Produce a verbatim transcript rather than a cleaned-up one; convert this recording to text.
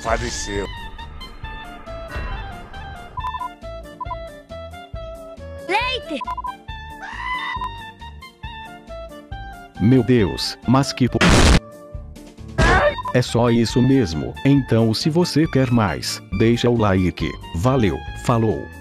faleceu. Leite! Meu Deus, mas que po... É só isso mesmo. Então se você quer mais, deixa o like. Valeu, falou.